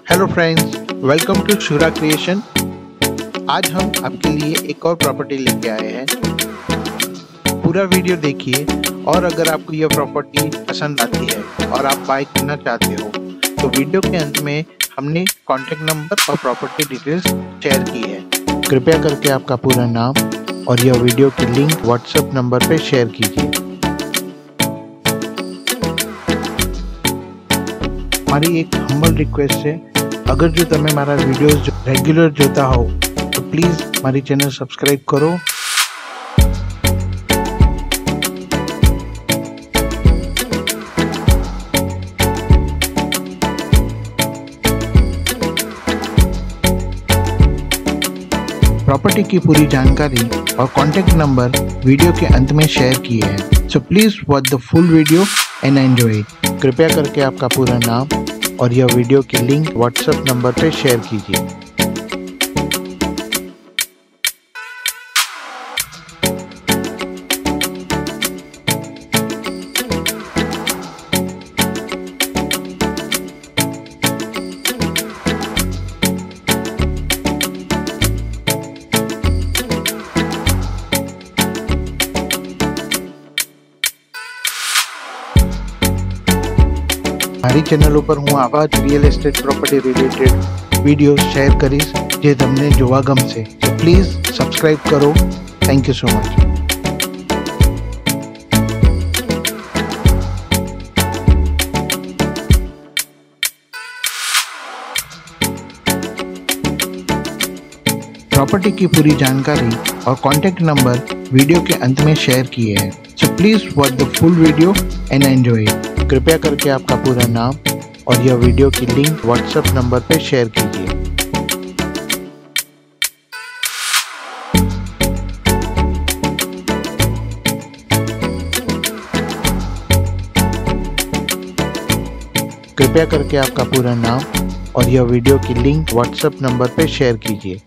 Hello friends, welcome to Shura creation. आज हम आपके लिए एक और प्रॉपर्टी लेके आए हैं। पूरा वीडियो देखिए और अगर आपको यह प्रॉपर्टी पसंद आती है और आप बाय करना चाहते हो तो वीडियो के अंत में हमने कॉन्टेक्ट नंबर और प्रॉपर्टी डिटेल्स शेयर की है। कृपया करके आपका पूरा नाम और यह वीडियो की लिंक व्हाट्सएप नंबर पे शेयर कीजिए। हमारी एक हम्बल रिक्वेस्ट है, अगर जो તમે મારા વિડિયોઝ રેગ્યુલર જોતા હો તો પ્લીઝ મારી ચેનલ સબસ્ક્રાઇબ કરો। प्रॉपर्टी की पूरी जानकारी और कॉन्टैक्ट नंबर वीडियो के अंत में शेयर किए हैं, so please watch the full video and enjoy it. कृपया करके आपका पूरा नाम और यह वीडियो की लिंक व्हाट्सएप नंबर पे शेयर कीजिए। મારી ચેનલ ઉપર હું આવા જ real estate property related video share કરીશ જે તમને જોવા ગમશે, તો પ્લીઝ સબસ્ક્રાઇબ કરો। Thank you so much. Property की पूरी जानकारी और कॉन्टैक्ट नंबर वीडियो के अंत में शेयर किए हैं, so please watch the full video and enjoy it. कृपया करके आपका पूरा नाम और यह वीडियो की लिंक व्हाट्सएप नंबर पे शेयर कीजिए। कृपया करके आपका पूरा नाम और यह वीडियो की लिंक व्हाट्सएप नंबर पे शेयर कीजिए।